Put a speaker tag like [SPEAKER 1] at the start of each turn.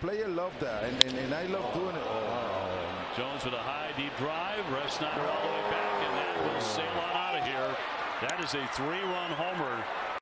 [SPEAKER 1] player love that, and I love doing it.
[SPEAKER 2] Jones with a high deep drive. Refsnyder all the way back, and that will sail on out of here. That is a 3-run homer